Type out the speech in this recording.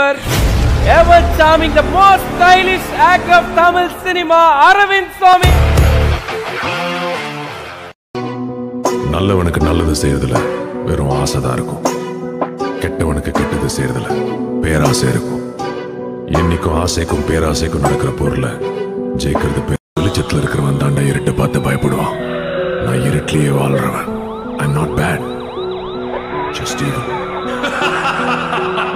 ever charming, the most stylish actor of Tamil cinema, Aravind Swamy. நல்லவனுக்கு நல்லது செய்யறதுல வெறும் ஆசைதான் இருக்கும். கெட்டவனுக்கு கெட்டது செய்யறதுல பேராசை இருக்கும். என்னைக்கும் ஆசைக்கும் பேராசைக்கும் நடக்கிற போர்ல ஜெயிக்கிறது வெளிச்சத்துல இருக்கிறவன் தாண்டா இருட்டை பார்த்து பயப்படுவான். நான் இருட்டிலேயே வாழ்றவன். I'm not bad, just evil.